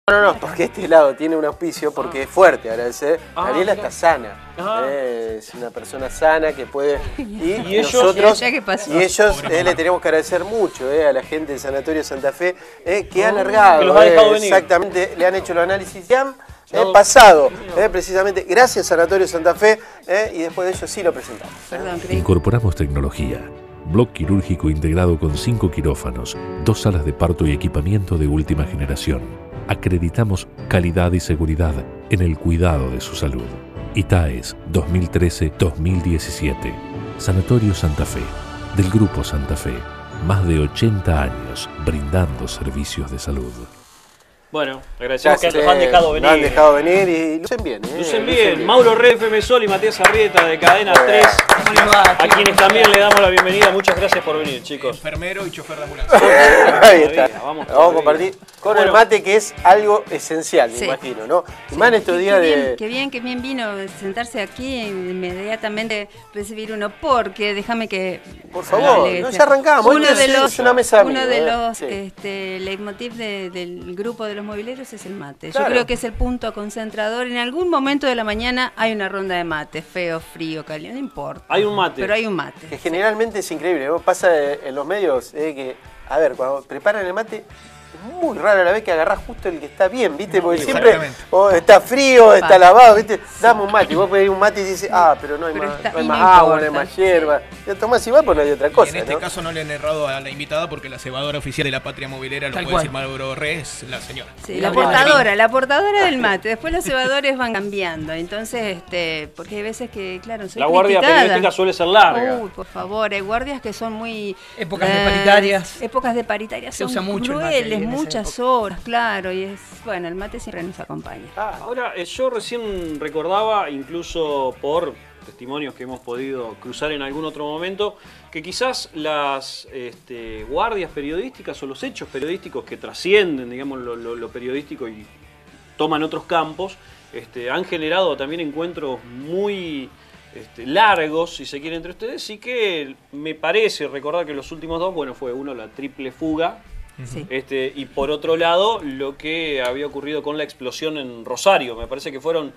No, porque este lado tiene un auspicio, porque es fuerte agradecer. Daniela está sana, es una persona sana que puede. Y nosotros, y ellos le tenemos que agradecer mucho a la gente del Sanatorio Santa Fe, que ha largado, que los ha dejado venir. Exactamente, le han hecho los análisis y han pasado, precisamente gracias Sanatorio Santa Fe, y después de ello sí lo presentamos. Incorporamos tecnología. Bloc quirúrgico integrado con 5 quirófanos, 2 salas de parto y equipamiento de última generación. Acreditamos calidad y seguridad en el cuidado de su salud. ITAES 2013-2017. Sanatorio Santa Fe, del Grupo Santa Fe. Más de 80 años brindando servicios de salud. Bueno, agradecemos que nos han dejado venir. Nos han dejado venir y lucen bien. Lucen bien. Mauro Red, FM Sol y Matías Arrieta de Cadena 3. A quienes también le damos la bienvenida. Muchas gracias por venir, chicos. Enfermero y chofer de ambulancia. Ahí está. Vamos a compartir con el mate, que es algo esencial, me imagino, ¿no? Y más en estos días de... Qué bien vino sentarse aquí e inmediatamente recibir uno, porque déjame que... Por favor, ya arrancamos. Uno de los sí. leitmotiv del grupo de los mobileros es el mate. Claro. Yo creo que es el punto concentrador. En algún momento de la mañana hay una ronda de mate, feo, frío, caliente, no importa. Hay un mate. Pero hay un mate. Que generalmente es increíble. Pasa en los medios que, a ver, cuando preparan el mate, es muy raro a la vez que agarrás justo el que está bien, ¿viste? Porque siempre está frío, está lavado, ¿viste? Dame un mate. Y vos pedís un mate y dices, pero no hay más agua, no hay más hierba. Ya tomás igual, pues no hay otra cosa. Y en este caso no le han errado a la invitada, porque la cebadora oficial de la patria movilera, lo puede decir Mauro Re, es la señora. Sí, la portadora del mate. Después los cebadores van cambiando. Entonces, porque hay veces que, claro, soy la guardia criticada. periodística suele ser larga. Uy, por favor, hay guardias que son muy... Épocas de paritarias. Épocas de paritarias se son usa mucho crueles, muchas horas, claro. Y bueno, el mate siempre nos acompaña. Ahora, yo recién recordaba, incluso por testimonios que hemos podido cruzar en algún otro momento, que quizás las guardias periodísticas o los hechos periodísticos que trascienden, digamos, lo periodístico y toman otros campos, han generado también encuentros muy largos, si se quiere, entre ustedes, y que me parece recordar que los últimos dos, bueno, fue uno la triple fuga, sí. Y por otro lado, lo que había ocurrido con la explosión en Rosario. Me parece que fueron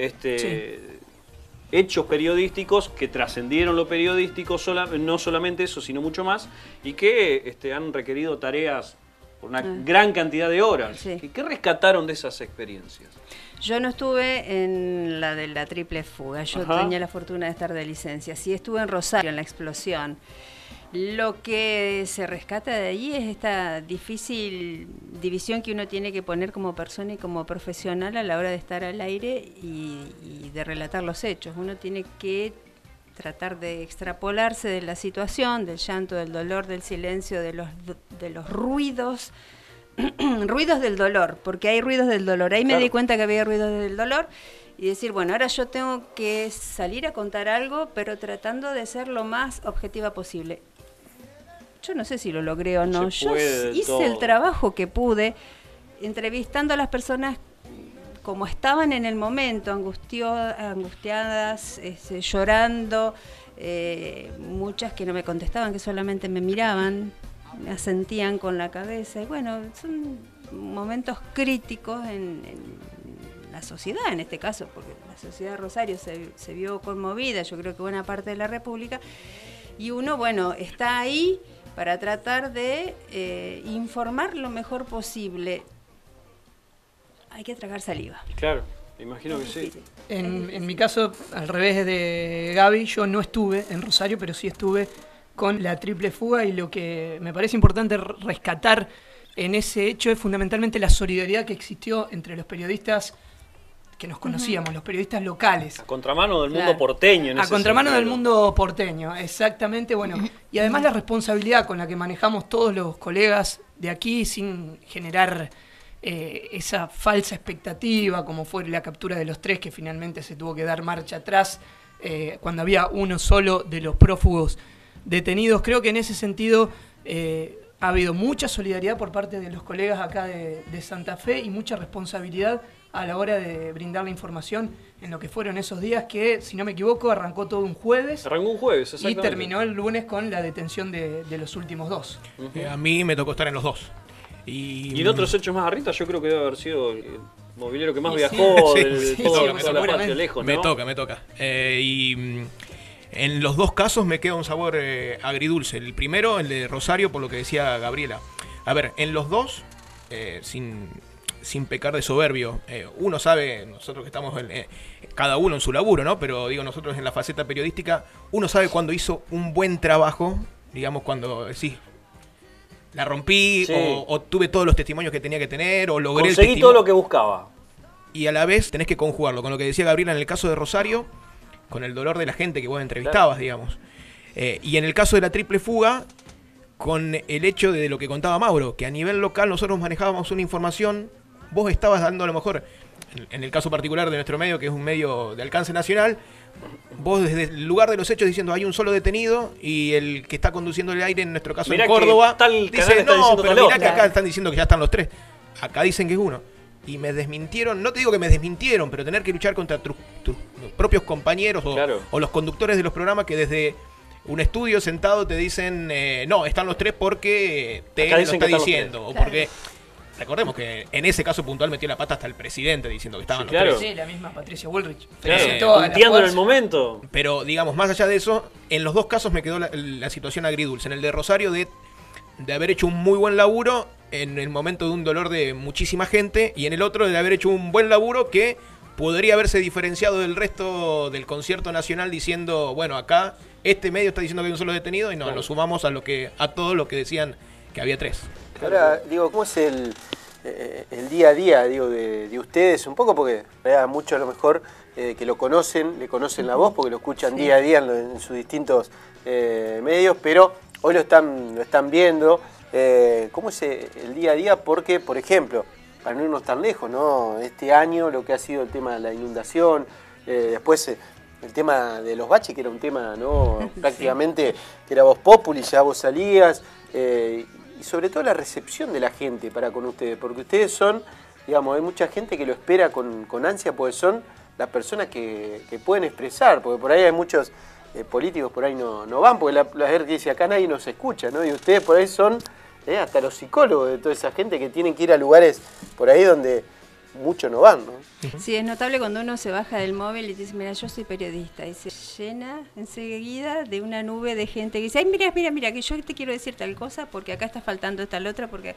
hechos periodísticos que trascendieron lo periodístico, no solamente eso, sino mucho más, y que han requerido tareas por una gran cantidad de horas. Sí. ¿Qué rescataron de esas experiencias? Yo no estuve en la de la triple fuga, yo tenía la fortuna de estar de licencia. Sí estuve en Rosario, en la explosión. Lo que se rescata de allí es esta difícil división que uno tiene que poner como persona y como profesional a la hora de estar al aire y de relatar los hechos. Uno tiene que tratar de extrapolarse de la situación, del llanto, del dolor, del silencio, de los ruidos, ruidos del dolor, porque hay ruidos del dolor. Ahí me di cuenta que había ruidos del dolor. Y decir, bueno, ahora yo tengo que salir a contar algo, pero tratando de ser lo más objetiva posible. Yo no sé si lo logré o no. Yo hice el trabajo que pude, entrevistando a las personas como estaban en el momento, angustiadas, llorando, muchas que no me contestaban, que solamente me miraban, me asentían con la cabeza. Y bueno, son momentos críticos en la sociedad, en este caso, porque la sociedad de Rosario se vio conmovida, yo creo que buena parte de la República, y uno, bueno, está ahí para tratar de informar lo mejor posible. Hay que tragar saliva. Claro, imagino que sí. En mi caso, al revés de Gaby, yo no estuve en Rosario, pero sí estuve con la triple fuga, y lo que me parece importante rescatar en ese hecho es fundamentalmente la solidaridad que existió entre los periodistas que nos conocíamos, los periodistas locales. A contramano del mundo porteño. A contramano del mundo porteño, exactamente. Bueno, y además la responsabilidad con la que manejamos todos los colegas de aquí, sin generar esa falsa expectativa, como fue la captura de los 3, que finalmente se tuvo que dar marcha atrás cuando había uno solo de los prófugos detenidos. Creo que en ese sentido ha habido mucha solidaridad por parte de los colegas acá de Santa Fe y mucha responsabilidad a la hora de brindar la información en lo que fueron esos días que, si no me equivoco, arrancó todo un jueves. Arrancó un jueves, exactamente. Y terminó el lunes con la detención de los últimos 2. A mí me tocó estar en los dos. Y en otros hechos más arriba, yo creo que debe haber sido el mobiliario que más viajó de toda la patria, lejos, ¿no? Me toca. En los dos casos me queda un sabor agridulce. El primero, el de Rosario, por lo que decía Gabriela. A ver, en los dos, sin pecar de soberbio, uno sabe, nosotros que estamos cada uno en su laburo, ¿no? Pero digo, nosotros en la faceta periodística, uno sabe cuando hizo un buen trabajo, digamos, cuando decís, la rompí, o tuve todos los testimonios que tenía que tener, o logré conseguí todo lo que buscaba. Y a la vez tenés que conjugarlo con lo que decía Gabriela en el caso de Rosario, con el dolor de la gente que vos entrevistabas, digamos. Y en el caso de la triple fuga, con el hecho de lo que contaba Mauro, que a nivel local nosotros manejábamos una información, vos estabas dando a lo mejor, en el caso particular de nuestro medio, que es un medio de alcance nacional, vos desde el lugar de los hechos diciendo hay un solo detenido y el que está conduciendo el aire, en nuestro caso mirá en Córdoba, dice no, pero mirá que acá están diciendo que ya están los 3. Acá dicen que es uno. Y me desmintieron, no te digo que me desmintieron, pero tener que luchar contra tus propios compañeros o los conductores de los programas que desde un estudio sentado te dicen no, están los 3 porque te lo está diciendo. O porque, recordemos que en ese caso puntual metió la pata hasta el presidente diciendo que estaban los 3. Sí, la misma Patricia Bullrich. Punteando en el momento. Pero digamos, más allá de eso, en los dos casos me quedó la situación agridulce. En el de Rosario de haber hecho un muy buen laburo en el momento de un dolor de muchísima gente, y en el otro de haber hecho un buen laburo que podría haberse diferenciado del resto del concierto nacional diciendo, bueno, acá este medio está diciendo que hay un solo detenido y no, lo sumamos a todo lo que decían que había 3. Ahora, digo, ¿cómo es el día a día, digo, de ustedes? Un poco porque muchos a lo mejor que lo conocen, le conocen la voz porque lo escuchan día a día en sus distintos medios, pero hoy lo están viendo. ¿Cómo es el día a día? Porque, por ejemplo, para no irnos tan lejos, ¿no? Este año lo que ha sido el tema de la inundación, después el tema de los baches, que era un tema, ¿no? Prácticamente que era voz populi, ya vos salías, y sobre todo la recepción de la gente para con ustedes, porque ustedes son, digamos, hay mucha gente que lo espera con ansia, porque son las personas que pueden expresar, porque por ahí hay muchos políticos por ahí no van, porque la gente dice acá nadie nos escucha, ¿no? Y ustedes por ahí son hasta los psicólogos de toda esa gente que tienen que ir a lugares por ahí donde muchos no van, ¿no? Sí, es notable cuando uno se baja del móvil y dice, mira, yo soy periodista, y se llena enseguida de una nube de gente que dice, ay, mira, que yo te quiero decir tal cosa porque acá está faltando tal otra, porque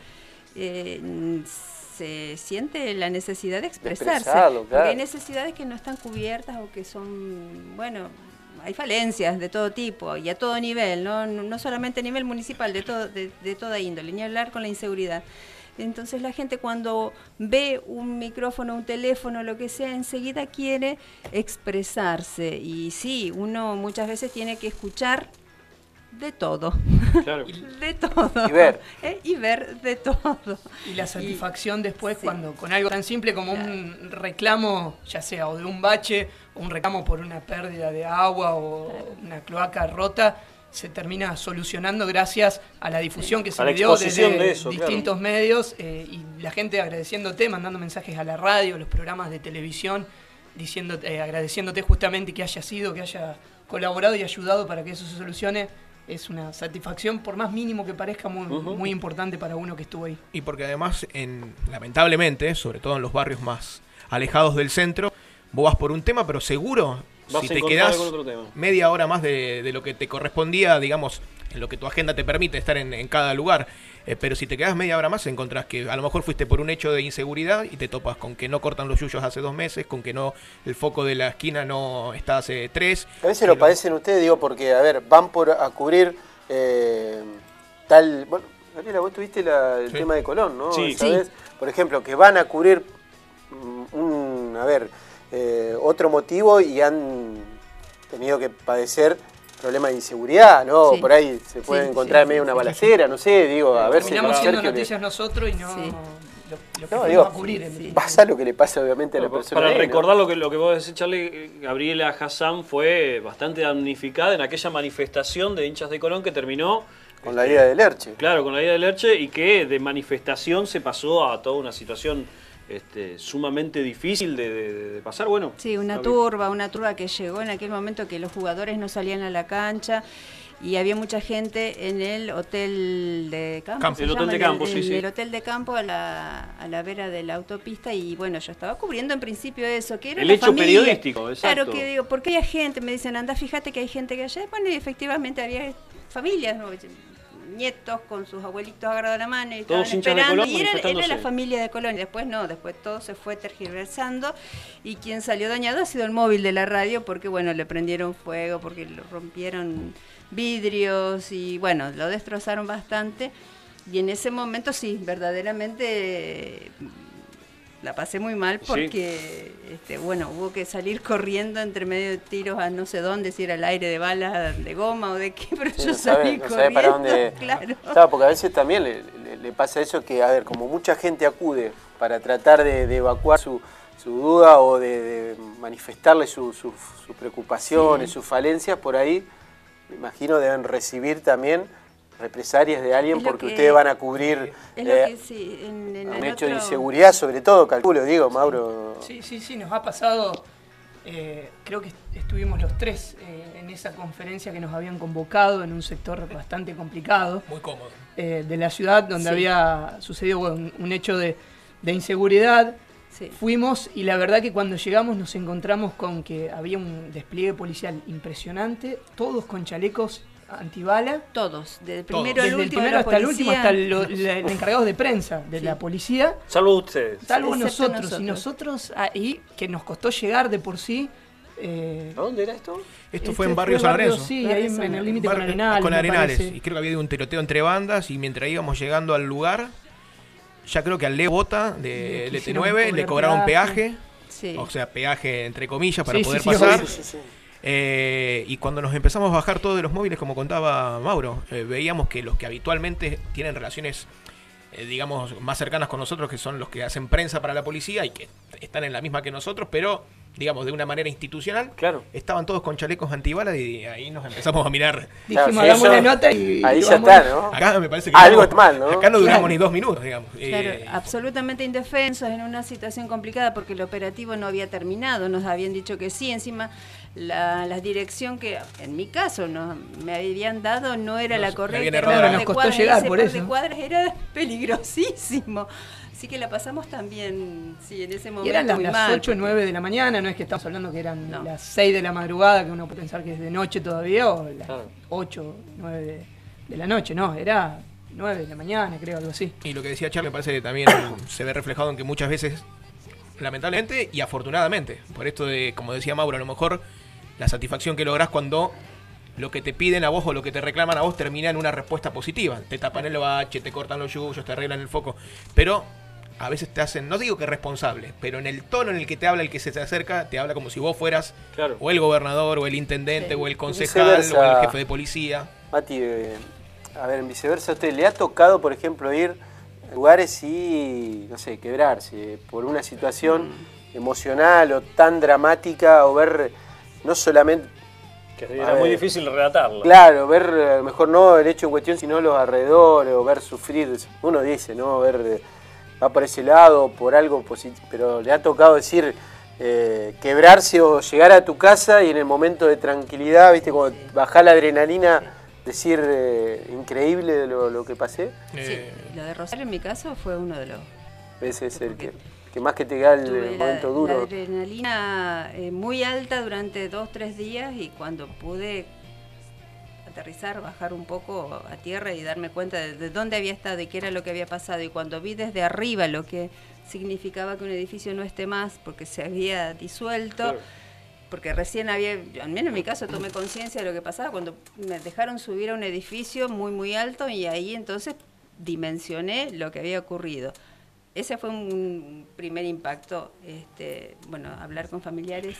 se siente la necesidad de expresarse. Claro. Porque hay necesidades que no están cubiertas o que son, bueno, hay falencias de todo tipo y a todo nivel, no solamente a nivel municipal, de toda índole, ni hablar con la inseguridad. Entonces la gente cuando ve un micrófono, un teléfono, lo que sea, enseguida quiere expresarse. Y sí, uno muchas veces tiene que escuchar de todo. Claro. De todo. Y ver. Y ver de todo. Y la satisfacción después cuando con algo tan simple como un reclamo, ya sea o de un bache, o un reclamo por una pérdida de agua o una cloaca rota, se termina solucionando gracias a la difusión que se le dio desde distintos medios, y la gente agradeciéndote, mandando mensajes a la radio, los programas de televisión, agradeciéndote justamente que hayas ido, que haya colaborado y ayudado para que eso se solucione. Es una satisfacción, por más mínimo que parezca, muy importante para uno que estuvo ahí. Y porque además, lamentablemente, sobre todo en los barrios más alejados del centro, vos vas por un tema, pero seguro, si te quedás media hora más de lo que te correspondía, digamos, en lo que tu agenda te permite estar en cada lugar, pero si te quedás media hora más, encontrás que a lo mejor fuiste por un hecho de inseguridad y te topas con que no cortan los yuyos hace 2 meses, con que no el foco de la esquina no está hace 3. A veces lo padecen ustedes, digo, porque, a ver, van a cubrir tal... Bueno, Gabriela, vos tuviste el tema de Colón, ¿no? Sí. ¿Sabés? Por ejemplo, que van a cubrir otro motivo y han tenido que padecer problemas de inseguridad, ¿no? Sí. Por ahí se puede encontrar en medio de una balacera, no sé, digo, a ver si... Terminamos siendo noticias nosotros y no... Sí. Lo que No, vamos digo, a cubrir. pasa lo que le pasa obviamente a la persona. Para ahí, recordar ¿no? lo que vos decís, Charlie, Gabriela Hassan fue bastante damnificada en aquella manifestación de hinchas de Colón que terminó Con la ida del Erche. Claro, con la ida del Erche, y que de manifestación se pasó a toda una situación sumamente difícil de pasar. Bueno, sí, una turba que llegó en aquel momento que los jugadores no salían a la cancha y había mucha gente en el hotel de campo. El hotel de campo, sí. El hotel de campo a la vera de la autopista y bueno, yo estaba cubriendo en principio eso, que era el la hecho familia. periodístico, exacto. Claro, que digo, porque hay gente, me dicen, anda, fíjate que hay gente que allá, bueno, y efectivamente había familias, ¿no? Nietos con sus abuelitos agarrados de la mano y todos estaban esperando, y era la manifestándose. familia de Colón. Y después no, después todo se fue tergiversando y quien salió dañado ha sido el móvil de la radio porque bueno, le prendieron fuego, porque le rompieron vidrios y bueno, lo destrozaron bastante y en ese momento sí, verdaderamente la pasé muy mal porque bueno, hubo que salir corriendo entre medio de tiros a no sé dónde, si era el aire de balas de goma o de qué, pero sí, yo salí corriendo. Sabe para dónde. Claro. Claro, porque a veces también le pasa eso que, a ver, como mucha gente acude para tratar de evacuar su duda o de manifestarle sus preocupaciones, sus falencias, por ahí, me imagino, deben recibir también represalias de alguien porque ustedes van a cubrir un hecho de inseguridad, sobre todo, calculo, digo, Mauro. Sí, nos ha pasado, creo que estuvimos los tres en esa conferencia que nos habían convocado en un sector bastante complicado. Muy cómodo. De la ciudad, donde había sucedido un hecho de inseguridad. Sí. Fuimos y la verdad que cuando llegamos nos encontramos con que había un despliegue policial impresionante, todos con chalecos antibala. Todos, desde el primero hasta el último, hasta los encargados de prensa de la policía. Salvo ustedes. Salvo nosotros. Y nosotros ahí, que nos costó llegar de por sí. ¿A dónde era esto? Esto fue en Barrio San Lorenzo. Sí, ahí en el límite con Arenales. Con Arenales. Y creo que había un tiroteo entre bandas y mientras íbamos llegando al lugar, ya creo que al Leo Bota de LT9 le cobraron peaje. Sí. O sea, peaje entre comillas para poder pasar. Y cuando nos empezamos a bajar todos de los móviles, como contaba Mauro, veíamos que los que habitualmente tienen relaciones, digamos, más cercanas con nosotros, que son los que hacen prensa para la policía y que están en la misma que nosotros, pero digamos de una manera institucional, estaban todos con chalecos antibalas y ahí nos empezamos a mirar. Dijimos, hagamos la nota y ahí ya está, ¿no? Acá me parece que algo es mal, ¿no? Acá no duramos ni 2 minutos, digamos. Claro, absolutamente indefensos en una situación complicada porque el operativo no había terminado, nos habían dicho que sí, encima la dirección que en mi caso me habían dado no era la correcta, nos costó llegar por eso. De cuadras era peligrosísimo. Así que la pasamos también, sí, en ese momento. Y eran las 8 o 9 de la mañana, no es que estamos hablando que eran las 6 de la madrugada, que uno puede pensar que es de noche todavía, o las 8 o 9 de la noche, no, era 9 de la mañana, creo, algo así. Y lo que decía Charlie me parece que también se ve reflejado en que muchas veces, lamentablemente y afortunadamente, por esto de, como decía Mauro, a lo mejor la satisfacción que lográs cuando lo que te piden a vos o lo que te reclaman a vos termina en una respuesta positiva. Te tapan el bache, te cortan los yuyos, te arreglan el foco, pero a veces te hacen, no digo que responsable, pero en el tono en el que te habla el que se te acerca, te habla como si vos fueras o el gobernador, o el intendente, o el concejal, o el jefe de policía. Mati, a ver, en viceversa, ¿a usted le ha tocado, por ejemplo, ir a lugares y, no sé, quebrarse por una situación emocional o tan dramática, o ver no solamente... Que era muy difícil relatarlo. Claro, ver, a lo mejor no el hecho en cuestión, sino los alrededores, o ver sufrir, uno dice, ¿no? Ver... va por ese lado, por algo positivo, pero le ha tocado decir quebrarse o llegar a tu casa y en el momento de tranquilidad, viste, cuando bajá la adrenalina, decir increíble de lo que pasé. Sí, lo de Rosario en mi caso fue uno de los... Ese es el que más que te da el momento duro. La adrenalina muy alta durante 2-3 días y cuando pude aterrizar, bajar un poco a tierra y darme cuenta de dónde había estado y qué era lo que había pasado, y cuando vi desde arriba lo que significaba que un edificio no esté más porque se había disuelto, porque recién había, al menos en mi caso, tomé conciencia de lo que pasaba cuando me dejaron subir a un edificio muy muy alto y ahí entonces dimensioné lo que había ocurrido. Ese fue un primer impacto, bueno, hablar con familiares,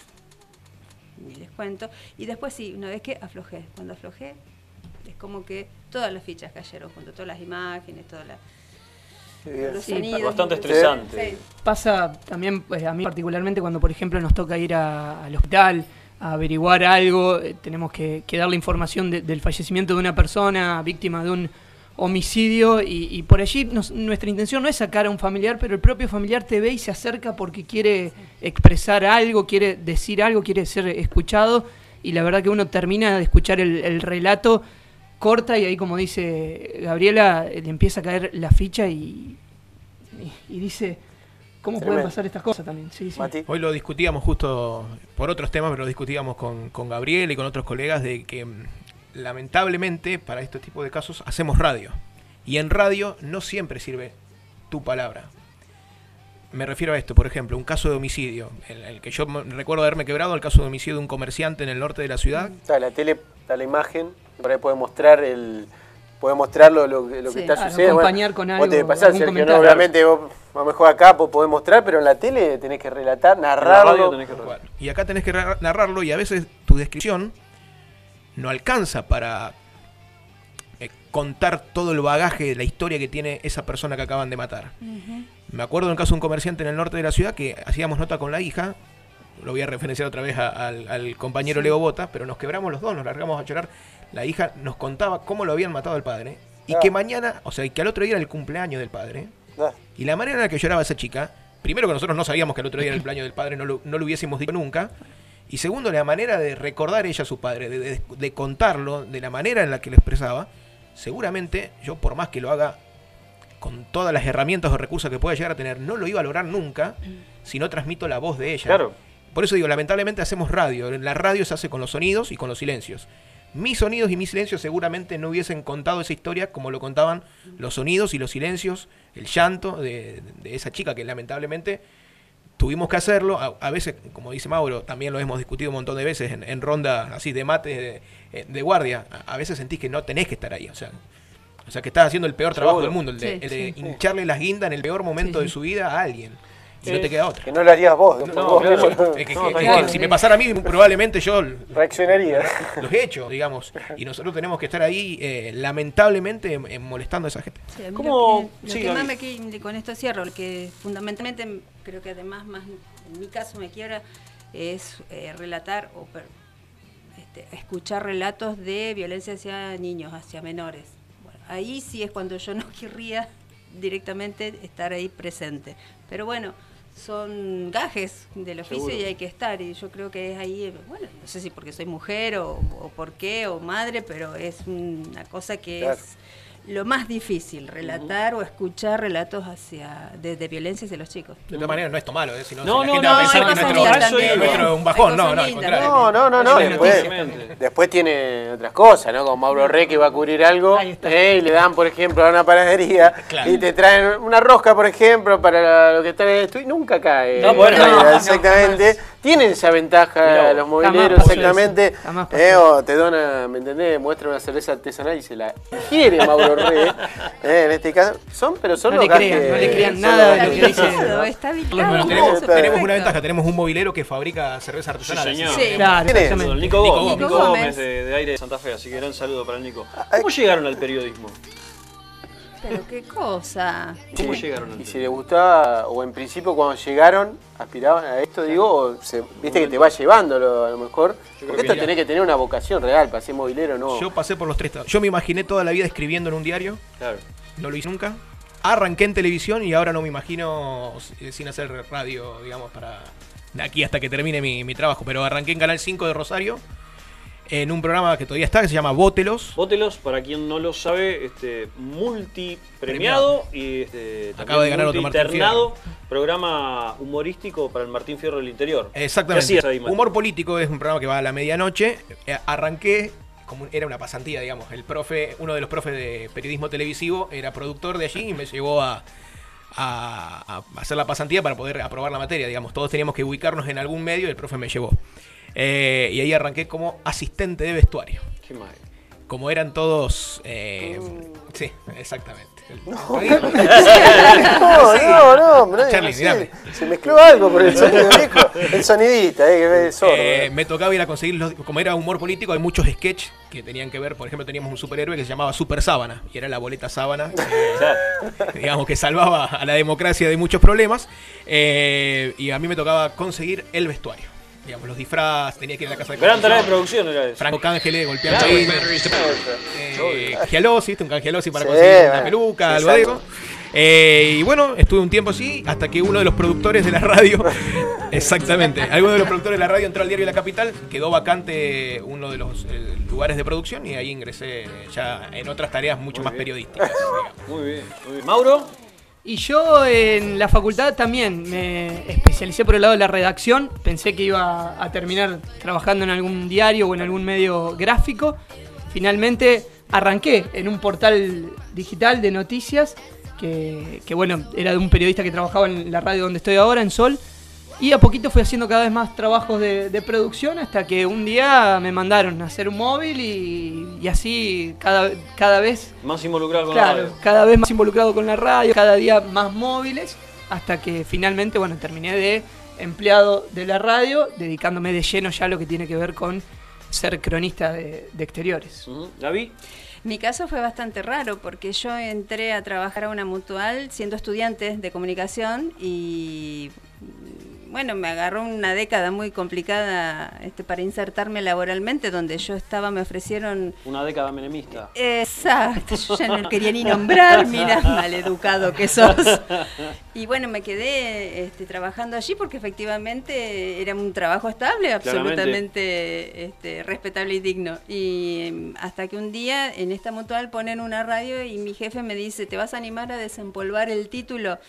y les cuento, y después sí, una vez que aflojé, cuando aflojé, es como que todas las fichas cayeron, junto todas las imágenes, los sonidos. Bastante estresante. Sí. Pasa también, pues, a mí particularmente, cuando por ejemplo nos toca ir al hospital a averiguar algo, tenemos que dar la información del fallecimiento de una persona víctima de un homicidio y por allí nuestra intención no es sacar a un familiar, pero el propio familiar te ve y se acerca porque quiere expresar algo, quiere decir algo, quiere ser escuchado, y la verdad que uno termina de escuchar el relato, corta y ahí, como dice Gabriela, le empieza a caer la ficha y dice, ¿cómo pueden pasar estas cosas también? Sí, sí. Hoy lo discutíamos justo por otros temas, pero lo discutíamos con Gabriel y con otros colegas de que lamentablemente para este tipo de casos hacemos radio. Y en radio no siempre sirve tu palabra. Me refiero a esto, por ejemplo, un caso de homicidio, el que yo recuerdo haberme quebrado, el caso de homicidio de un comerciante en el norte de la ciudad. La tele da la imagen, por ahí puede mostrar lo que está sucediendo. Acompañar con algo. Vos te pasás, Sergio, ¿no? Obviamente vos a lo mejor acá podés mostrar, pero en la tele tenés que relatar, narrarlo. Y acá tenés que narrarlo, y a veces tu descripción no alcanza para contar todo el bagaje de la historia que tiene esa persona que acaban de matar. Me acuerdo en el caso de un comerciante en el norte de la ciudad que hacíamos nota con la hija, lo voy a referenciar otra vez al compañero Leo Bota, pero nos quebramos los dos, nos largamos a llorar. La hija nos contaba cómo lo habían matado al padre, y que mañana, o sea, y que al otro día era el cumpleaños del padre, y la manera en la que lloraba esa chica, primero que nosotros no sabíamos que al otro día era el cumpleaños del padre, no lo hubiésemos dicho nunca, y segundo, la manera de recordar ella a su padre, de contarlo, de la manera en la que lo expresaba, seguramente yo, por más que lo haga con todas las herramientas o recursos que pueda llegar a tener, no lo iba a lograr nunca si no transmito la voz de ella. Claro. Por eso digo, lamentablemente hacemos radio. La radio se hace con los sonidos y con los silencios. Mis sonidos y mis silencios seguramente no hubiesen contado esa historia como lo contaban los sonidos y los silencios, el llanto de esa chica que lamentablemente tuvimos que hacerlo. A veces, como dice Mauro, también lo hemos discutido un montón de veces en ronda así de mate de guardia. A veces sentís que no tenés que estar ahí. O sea que estás haciendo el peor trabajo del mundo, el de hincharle las guindas en el peor momento de su vida a alguien. Y no te queda otra. Que no lo harías vos. Si me pasara a mí, probablemente yo reaccionaría. Los he hecho, digamos. Y nosotros tenemos que estar ahí, lamentablemente, molestando a esa gente. Sí, lo que más con esto cierro, lo que fundamentalmente creo que además más en mi caso me quiebra es relatar o escuchar relatos de violencia hacia niños, hacia menores. Bueno, ahí sí es cuando yo no querría directamente estar ahí presente. Pero bueno, son gajes del oficio. Seguro. Y hay que estar, y yo creo que es ahí, bueno, no sé si porque soy mujer o por qué, o madre, pero es una cosa que es lo más difícil, relatar o escuchar relatos de violencia hacia los chicos. De todas maneras no es todo malo, sino no, la gente va a pensar que nuestro es un bajón, no, al contrario. No. Después tiene otras cosas, ¿no? Como Mauro Re, que va a cubrir algo, y le dan, por ejemplo, a una panadería, y te traen una rosca, por ejemplo, para lo que está en el estudio, y nunca cae. Exactamente. Tienen esa ventaja los mobileros, exactamente. O te dona, ¿me entendés? Muestra una cerveza artesanal y se la quiere Mauro Re. En este caso, son los gajes. No le crean nada de lo que dice. Está tenemos una ventaja, tenemos un mobilero que fabrica cerveza artesanal. Sí, señor. Sí. Claro, exactamente. Nico Gómez de Aire de Santa Fe, así que gran saludo para el Nico. ¿Cómo llegaron al periodismo? Pero qué cosa. ¿Cómo llegaron al Y si les gustaba, o en principio cuando llegaron, aspiraban a esto, digo, viste que te va llevándolo a lo mejor. Porque esto tenés que tener una vocación real para ser movilero, ¿no? Yo pasé por los tres. Yo me imaginé toda la vida escribiendo en un diario. Claro. No lo hice nunca. Arranqué en televisión y ahora no me imagino sin hacer radio, digamos, para de aquí hasta que termine mi trabajo. Pero arranqué en Canal 5 de Rosario, en un programa que todavía está, que se llama Vótelos. Vótelos, para quien no lo sabe, multipremiado y acaba de ganar otro Martín Fierro. Programa humorístico para el Martín Fierro del Interior. Exactamente. Humor político es un programa que va a la medianoche. Arranqué, era una pasantía, digamos. Uno de los profes de periodismo televisivo era productor de allí y me llevó a hacer la pasantía para poder aprobar la materia, digamos. Todos teníamos que ubicarnos en algún medio y el profe me llevó. Y ahí arranqué como asistente de vestuario. Qué mal. Como eran todos... sí, exactamente. No, Charlie, se mezcló algo por el sonido viejo. El sonidista, que es sordo. Me tocaba ir a conseguir, como era humor político, hay muchos sketches que tenían que ver, por ejemplo, teníamos un superhéroe que se llamaba Super Sábana, y era la boleta sábana, digamos que salvaba a la democracia de muchos problemas, y a mí me tocaba conseguir el vestuario. digamos, los disfraces, tenía que ir a la casa de Gran tarea de producción era eso. Franco Cángele golpeando Claro. ahí. Gialosi, un Cangelosi para Sí, conseguir una bueno, peluca, algo exacto. de eso. Y bueno, estuve un tiempo así, hasta que uno de los productores de la radio, exactamente, alguno de los productores de la radio entró al diario La Capital, quedó vacante uno de los lugares de producción y ahí ingresé ya en otras tareas mucho más periodísticas. Digamos. Muy bien, muy bien. ¿Mauro? Y yo en la facultad también me especialicé por el lado de la redacción. Pensé que iba a terminar trabajando en algún diario o en algún medio gráfico. Finalmente arranqué en un portal digital de noticias que bueno, era de un periodista que trabajaba en la radio donde estoy ahora, en Sol. Y a poquito fui haciendo cada vez más trabajos de producción hasta que un día me mandaron a hacer un móvil y así cada vez... Más involucrado con la Claro, radio. cada vez más involucrado con la radio, cada día más móviles, hasta que finalmente, bueno, terminé de empleado de la radio, dedicándome de lleno ya a lo que tiene que ver con ser cronista de exteriores. ¿David? Mi caso fue bastante raro porque yo entré a trabajar a una mutual siendo estudiante de comunicación y bueno, me agarró una década muy complicada para insertarme laboralmente. Donde yo estaba me ofrecieron... Una década menemista. Exacto, yo ya no quería ni nombrar, mira, maleducado que sos. Y bueno, me quedé trabajando allí porque efectivamente era un trabajo estable, absolutamente respetable y digno. Y hasta que un día en esta mutual ponen una radio y mi jefe me dice, ¿te vas a animar a desempolvar el título?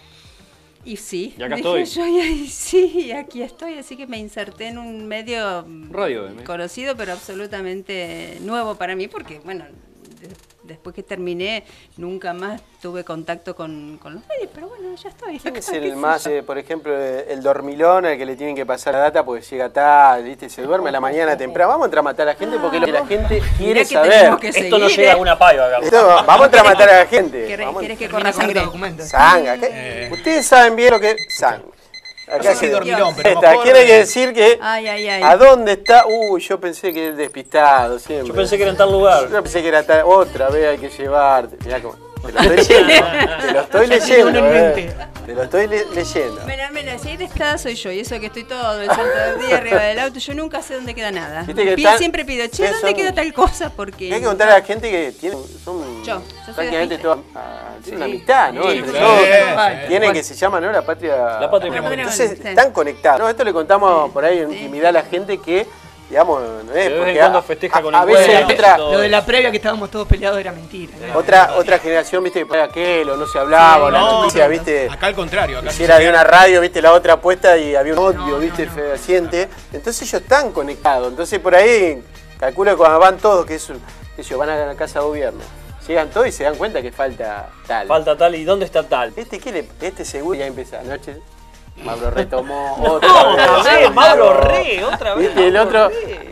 Y sí, y acá dije estoy. yo, y sí, aquí estoy, así que me inserté en un medio Radio, conocido, pero absolutamente nuevo para mí, porque bueno, después que terminé, nunca más tuve contacto con los medios, pero bueno, ya estoy. ¿Quién es Acá, qué el sé más, yo. por ejemplo, el dormilón al que le tienen que pasar la data porque llega tarde, ¿viste? Se duerme a la mañana temprano? Vamos a entramatar a la gente porque es lo que la gente quiere Mirá que saber. tenemos que Esto no seguir, llega a una paiva, acá. Vamos a entramatar a la gente. ¿Querés que corra Termina con sangre? el documento. Sanga. Ustedes saben bien lo que es sangre. No sé si dormilón, pero Esta, mejor, quiere decir que Ay, ay, ay. ¿a dónde está? Yo pensé que era despistado siempre. Yo pensé que era en tal lugar. Yo pensé que era tal, otra vez hay que llevarte. Mirá cómo. Te lo estoy leyendo. Te lo estoy leyendo. uno en mente. Te lo estoy leyendo. Mira, si hay destada soy yo, y eso que estoy todo el santo del día arriba del auto, yo nunca sé dónde queda nada. Viste que Siempre pido, che, ¿dónde son- queda tal cosa? Porque Hay que contar a la gente que son Yo soy prácticamente de todas tienen una amistad, ¿no? Sí, Entre sí, todos. sí. Tienen que se llama, ¿no? La patria. La patria común. Entonces Sí. están conectados. ¿No? Esto le contamos por ahí en Sí. intimidad a la gente que, digamos, no es De vez en porque cuando festeja con a el veces cuerno y otra, todo. Lo de la previa que estábamos todos peleados era mentira. ¿no? otra generación, viste, que para aquel o no se hablaba, o la No, noticia, viste. acá al contrario. Acá Si era de una radio, viste, la otra puesta y había un odio, viste, fehaciente. Entonces ellos están conectados. Entonces por ahí, calculo que cuando van todos, que ellos van a la casa de gobierno, llegan todos y se dan cuenta que falta tal. Falta tal, ¿y dónde está tal? Este seguro ya empieza anoche. Mauro retomó otra Mauro Re, otra vez. ¿Viste? El otro,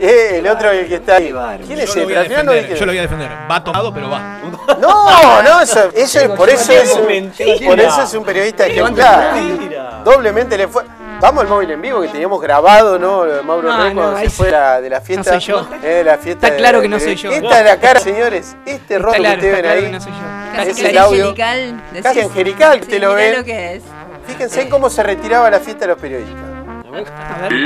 el que está ahí. ¿Quién es Yo lo ese? voy a Al final no defender, dije- yo lo voy a defender. Va tomado, pero va. No, eso es, por eso es, Mentira. por eso es un periodista Levanta ejemplar. Mentira. Doblemente le fue. Vamos al móvil en vivo que teníamos grabado, ¿no? Lo de Mauro No, Re cuando no, se ese- fue de la fiesta. soy yo. De la fiesta Está claro que no soy yo. Esta es la cara, señores. Este rostro Claro, que ustedes ven claro ahí. que no soy yo. casi es casi el audio. angelical. Casi angelical, usted lo mirá ve. lo que es. Fíjense en cómo se retiraba la fiesta de los periodistas. A ver.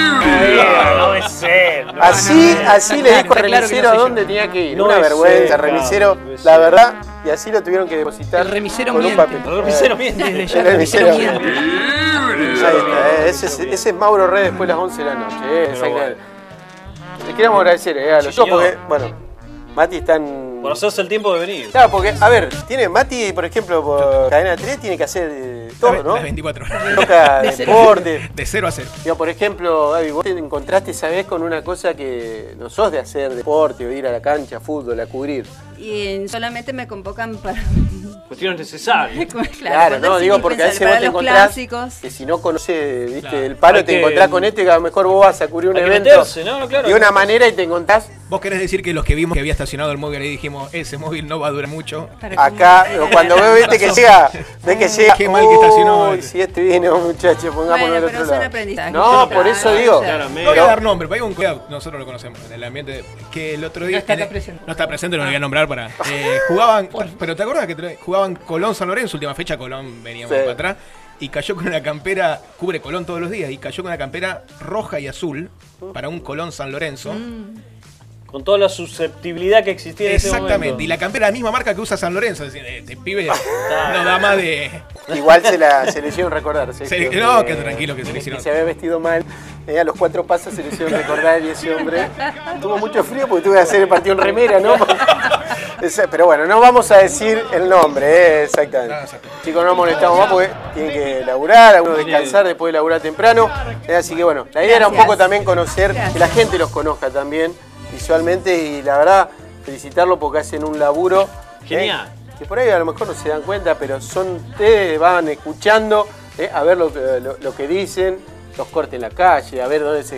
No puede ser. Así le dijo al está claro que remisero no a soy dónde yo. tenía que ir. No Una es vergüenza, ser, remisero, no es la ser. verdad. Y así lo tuvieron que depositar El remisero con un miente. papel. El remisero miente. Desde ya El el remisero remisero miente. Ahí está, ese es Mauro Re después de las 11 de la noche. Exactamente. Les queremos agradecer a los Sí, chicos señor. porque, bueno, Mati están... Por hacerse el tiempo de venir. Claro, porque, a ver, tiene Mati, por ejemplo, por Cadena 3 tiene que hacer todo, ¿no? Las 24 horas. Toca deporte. De 0 a 0. Digo, por ejemplo, Gaby, vos te encontraste esa vez con una cosa que no sos de hacer deporte o ir a la cancha, fútbol, a cubrir. Y solamente me convocan para... Cuestiones necesarias. Claro, no, cuando es digo, porque a veces vos indispensable, te para los encontrás clásicos. que si no conoces, viste, Claro. el palo, Hay te que- encontrás con este que a lo mejor vos vas a cubrir un Hay que evento meterse, ¿no? Claro. de una manera y te encontrás Vos querés decir que los que vimos que había estacionado el móvil ahí dijimos, ese móvil no va a durar mucho. acá, o cuando ves, viste que llega, ves que llega, Qué mal que estacionó uy, el- si este vino, muchachos, pongámoslo Bueno, del pero otro son lado. aprendizajes. No, por eso digo. Claramente. No voy a dar nombre, pero hay un colega, nosotros lo conocemos en el ambiente, que el otro día... No está acá presente. No está presente, no lo voy a nombrar para... jugaban, pero ¿te acuerdas que jugaban Colón San Lorenzo, última fecha, Colón venía Sí. para atrás, y cayó con una campera, cubre Colón todos los días, y cayó con una campera roja y azul para un Colón San Lorenzo. Con toda la susceptibilidad que existía en ese momento. Exactamente, y la campera es la misma marca que usa San Lorenzo. Es decir, este pibe no da más de... Igual se le hicieron recordar. No, que tranquilo que se le hicieron. Se había vestido mal. A los 4 pasos se le hicieron recordar y ese hombre tuvo mucho frío porque tuve que hacer el partido en remera, ¿no? Pero bueno, no vamos a decir el nombre, exactamente. Chicos, no molestamos más porque tienen que laburar, algunos descansar después de laburar temprano. Así que bueno, la idea era un poco también conocer, que la gente los conozca también visualmente y la verdad felicitarlo porque hacen un laburo genial, que por ahí a lo mejor no se dan cuenta, pero son ustedes van escuchando a ver lo que dicen, los cortes en la calle, a ver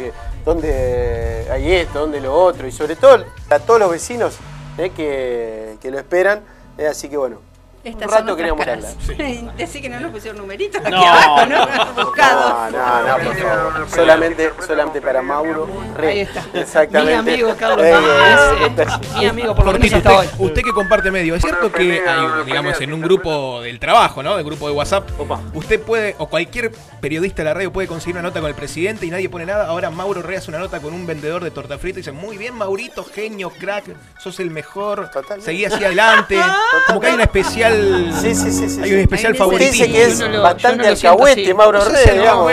dónde hay esto, dónde lo otro y sobre todo a todos los vecinos que lo esperan, así que bueno. Estas un rato son queríamos caras. hablar. Decir que no nos pusieron numeritos No. aquí abajo, ¿no? Hemos buscado. No, por favor. Solamente para Mauro Rey. Ahí está. Exactamente. Mi amigo Carlos Mández, mi amigo por lo menos Cortito, hasta hoy. usted que comparte medio, ¿es cierto que hay, digamos, en un grupo del trabajo, ¿no? Del grupo de WhatsApp, usted puede, o cualquier periodista de la radio puede conseguir una nota con el presidente y nadie pone nada? Ahora Mauro Rey hace una nota con un vendedor de torta frita y dice, muy bien, Maurito, genio, crack, sos el mejor, seguí hacia adelante. Como que hay una especial... Sí. Hay un especial favoritismo. Dice que es bastante alcahuete, Mauro Rey, digamos.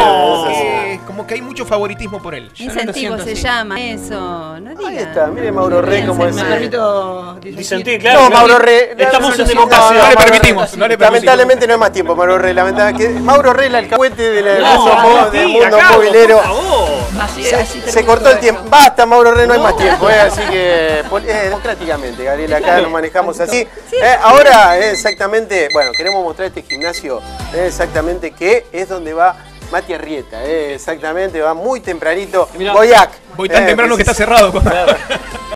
Como que hay mucho favoritismo por él. Incentivo se llama eso, no diga. Ahí está, mire Mauro Rey como es. Me permito disentir, claro. No, Mauro Rey. Estamos en democracia. democracia. No le permitimos. Lamentablemente no hay más tiempo, Mauro Rey. Mauro Rey, el alcahuete del mundo acá, movilero. por favor. Se cortó el tiempo. Basta, Mauro Rey, no hay más tiempo. Así que democráticamente, Gabriela, acá nos manejamos así. Ahora, exactamente, bueno, queremos mostrar este gimnasio, exactamente, que es donde va Mati Arrieta. Exactamente, va muy tempranito. Voy tan temprano que está cerrado.